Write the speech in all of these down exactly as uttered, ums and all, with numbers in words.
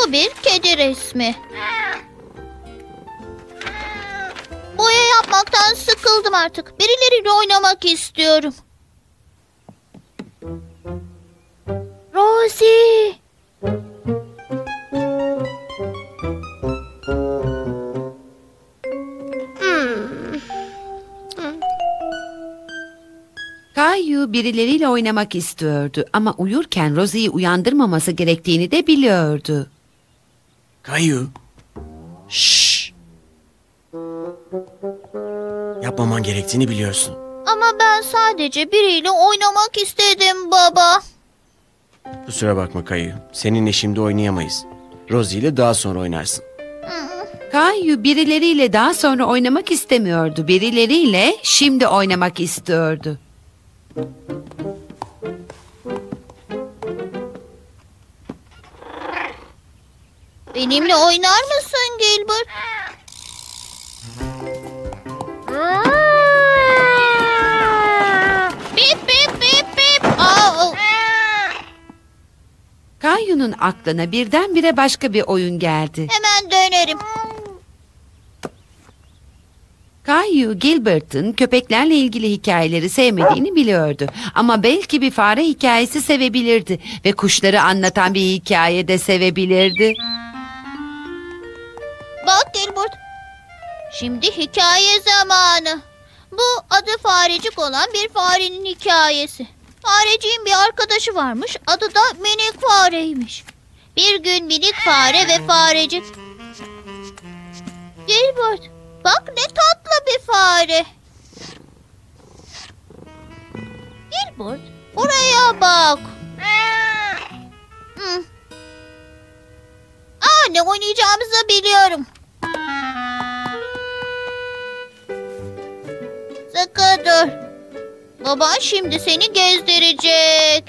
Bu bir kedi resmi. Boya yapmaktan sıkıldım artık. Birileriyle oynamak istiyorum. Rosie! Kayu birileriyle oynamak istiyordu ama uyurken Rosie'yi uyandırmaması gerektiğini de biliyordu. Kayu. Şşş. Yapmaman gerektiğini biliyorsun. Ama ben sadece biriyle oynamak istedim baba. Kusura bakma Kayu. Seninle şimdi oynayamayız. Rosie ile daha sonra oynarsın. Kayu birileriyle daha sonra oynamak istemiyordu. Birileriyle şimdi oynamak istiyordu. Benimle oynar mısın Gilbert? Bip bip bip bip. Aa, Kayu'nun aklına birdenbire başka bir oyun geldi. hemen dönerim. Kayu, Gilbert'ın köpeklerle ilgili hikayeleri sevmediğini biliyordu. Ama belki bir fare hikayesi sevebilirdi ve kuşları anlatan bir hikaye de sevebilirdi. Bak Gilbert. Şimdi hikaye zamanı. Bu adı Farecik olan bir farenin hikayesi. Fareciğin bir arkadaşı varmış. Adı da Minik Fare'ymiş. Bir gün minik fare ve farecik. Gilbert, bak ne tatlı bir fare. Gilbert, buraya bak. Hmm. Aa, ne oynayacağımızı biliyorum. Sıkı dur. Baban şimdi seni gezdirecek.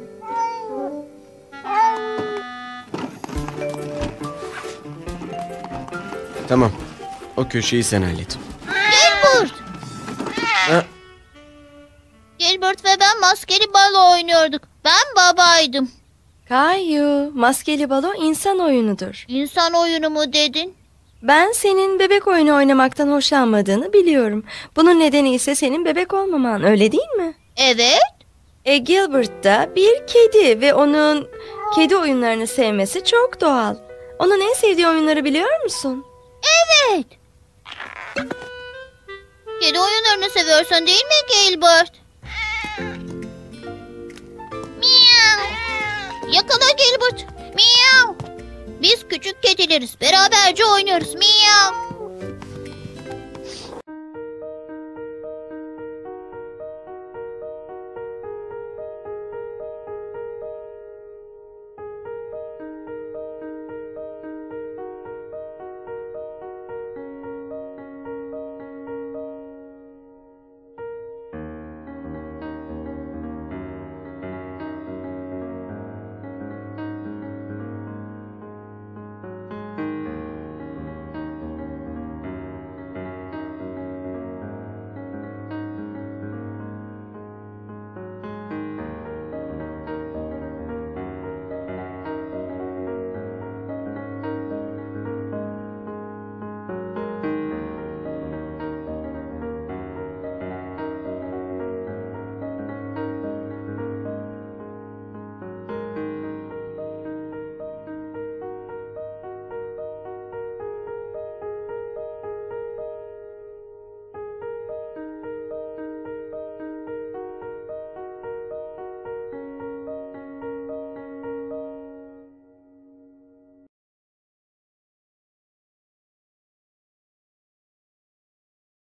Tamam. O köşeyi sen hallet. Gilbert. Ha, Gilbert ve ben maskeli balo oynuyorduk. Ben babaydım. Kayu, maskeli balo insan oyunudur. İnsan oyunu mu dedin? Ben senin bebek oyunu oynamaktan hoşlanmadığını biliyorum. Bunun nedeni ise senin bebek olmaman, öyle değil mi? Evet. E Gilbert da bir kedi ve onun kedi oyunlarını sevmesi çok doğal. Onun en sevdiği oyunları biliyor musun? Evet. Kedi oyunlarını seviyorsun değil mi Gilbert? Miau. Yakala Gilbert. Miau. Biz küçük kedileriz. Beraberce oynuyoruz. Miau.